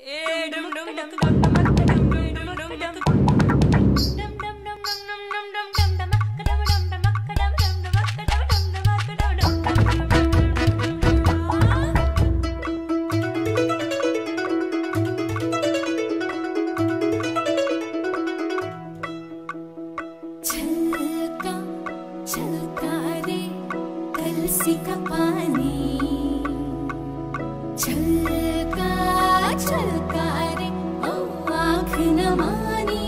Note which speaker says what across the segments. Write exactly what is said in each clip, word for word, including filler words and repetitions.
Speaker 1: कलसी का पानी छलका छलका रे ओ आँख न मानी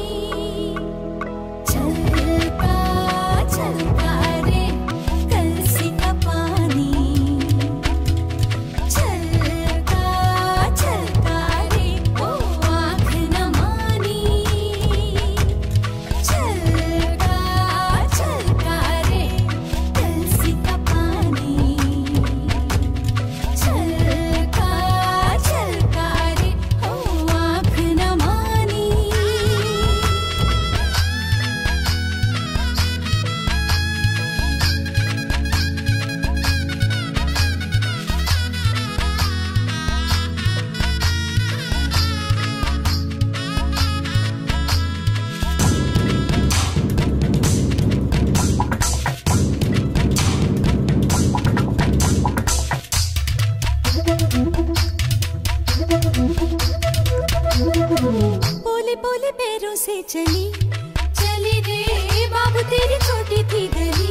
Speaker 1: छलका छलका रे कलसी का पानी छलका छलका रे ओ आँख न मानी छलका छलका रे कलसी का पानी छलका छलका रे ओ आँख न मानी। बोले बोले पैरों से चली चली रे बाबू तेरी छोटी थी गली।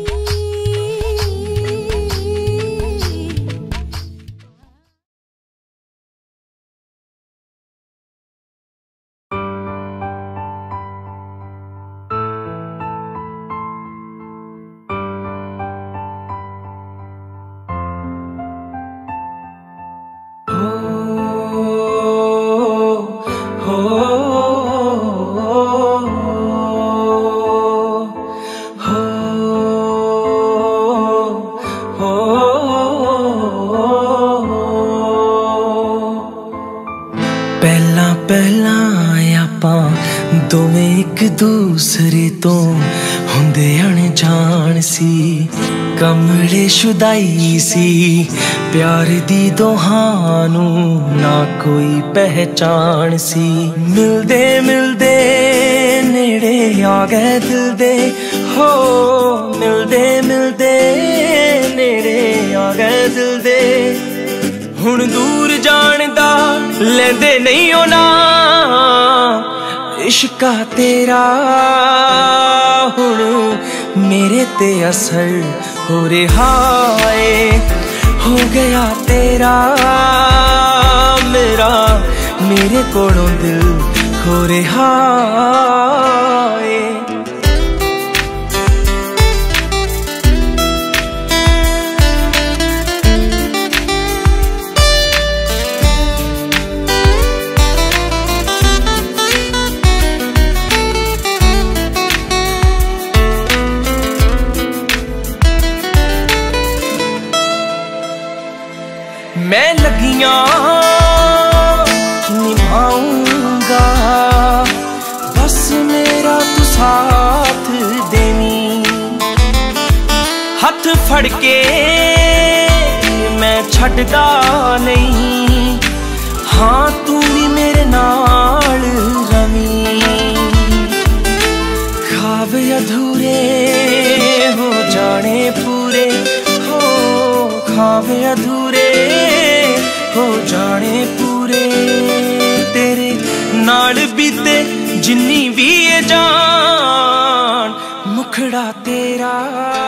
Speaker 2: पहला पहला आपां दोवें एक दूसरे तो हुंदे अनजान सी कमले शुदाई सी प्यार दी दोहां नू ना कोई पहचान सी। मिलदे मिलदे नेड़े आ गए दिल दे हो मिलदे मिलदे नेड़े आ गए दिल दे हुण दूर जान दा लेंदे नहीं होना इश्का तेरा हुण मेरे ते असर हो रहा है हो गया तेरा मेरा मेरे कोलों दिल खो रहा है। मैं लगियां निभाऊंगा बस मेरा तू साथ देनी हथ फड़ के मैं छड्डदा नहीं हाँ तू भी मेरे नाल रवी ख्वाब अधूरे हो जाने पूरे हो ख्वाब अधूरे हो जाने पूरे तेरे नाल बीते जिन्नी भी ये जान मुखड़ा तेरा।